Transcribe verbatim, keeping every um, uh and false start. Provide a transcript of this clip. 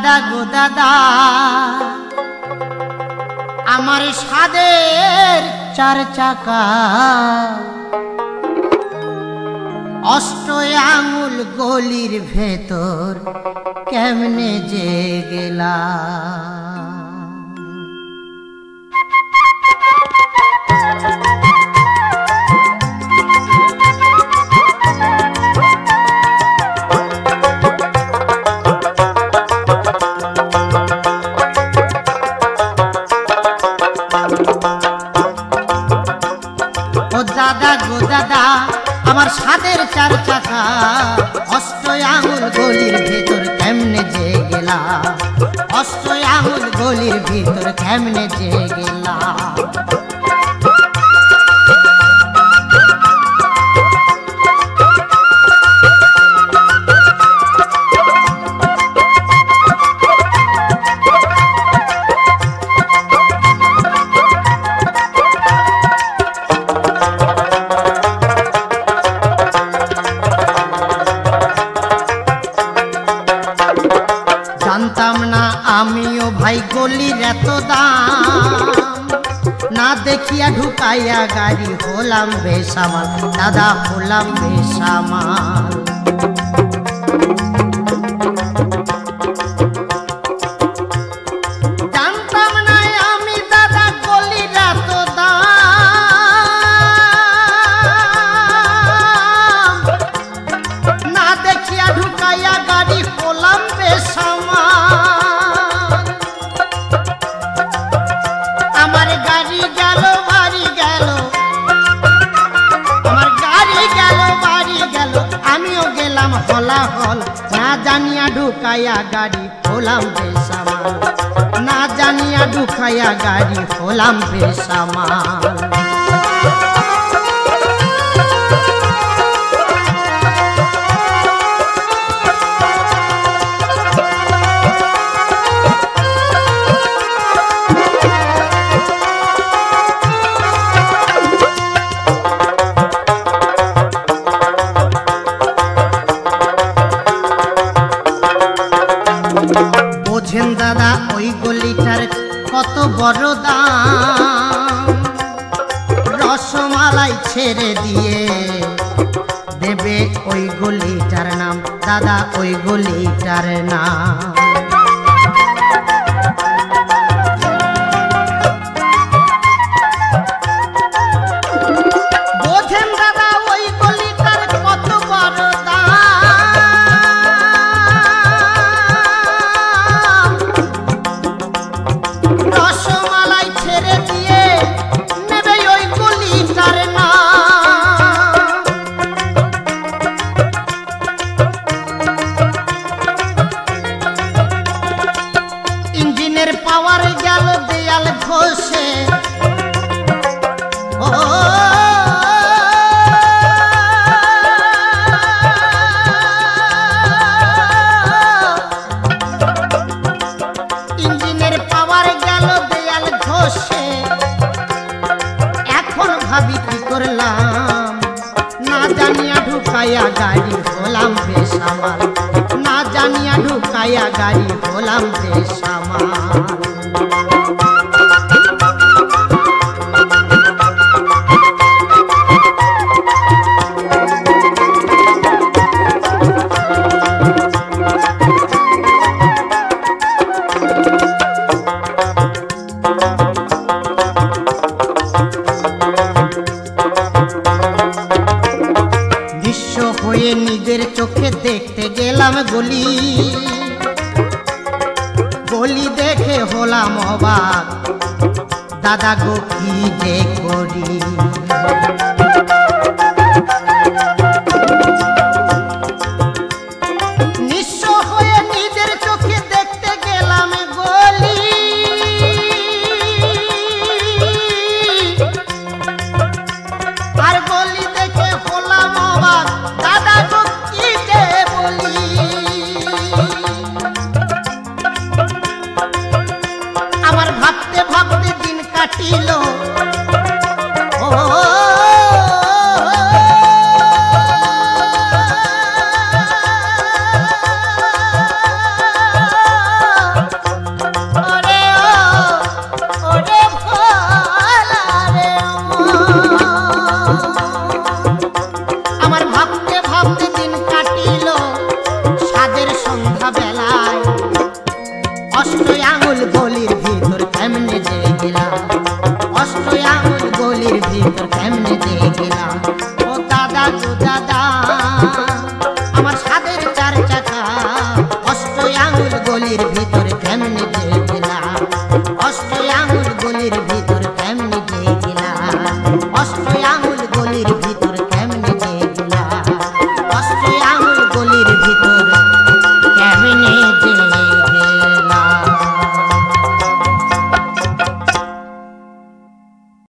দাদা গো দাদা আমার সাদের চার চাকা অষ্ট আঙুল গলির ভেতর কেমনে যে গেলা দাদা গো দাদা আমার সাদের চার চাকা অষ্ট আঙুল গলির ভেতর কেমনে যে গেলা অষ্ট আঙুল গলির ভেতর কেমনে যে গেলা জানতাম না আমিও ভাই গলির এত দাম না দেখিয়া ঢুকাইয়া গাড়ি হলাম বেসামাল দাদা হলাম বেসামাল জানতাম না আমি দাদা গলির এত দাম না দেখিয়া ঢুকাইয়া গাড়ি হলাম বেসামাল হলাহল না জানিয়া ঢুকাইয়া গাড়ি হলাম বেসামাল না জানিয়া ঢুকাইয়া গাড়ি হলাম বেসামাল বোঝেন দাদা ওই গলিটার কত বড় দাম রসমালাই ছেড়ে দিয়ে দেবে ওই গলিটার নাম দাদা ওই গলিটার নাম বোঝেন দাদা ওই গলিটার কত বড় দাম রসমালাই ছেড়ে দিয়ে নেবে ওই গলিটার নাম ইঞ্জিনের পাওয়ার গেল দেয়াল ঘষে ও ইঞ্জিনের পাওয়ার গেল দেয়াল ঘষে এখন ভাবি কি করলাম না জানিয়া ঢুকাইয়া গাড়ি হলাম বেসামাল না জানিয়া ঢুকাইয়া গাড়ি হলাম বেসামাল নিঃস্ব হয়ে নিজের চোখে দেখতে গেলাম গলি গলি দেখে হলাম অবাক দাদা গো কি যে করি নিঃস্ব হয়ে নিজের চোখে দেখতে গেলাম গলি আর গলি দেখে হলাম অবাক দাদা গো কি যে বলি আমার ভাবতে ভাবতে দিন কাটিল ও আঙুল গলির ভিতর কেমনে যে গেলা অষ্ট আঙুল গলির ভিতর কেমনে যে গেলা অষ্ট আঙুল গলির ভিতর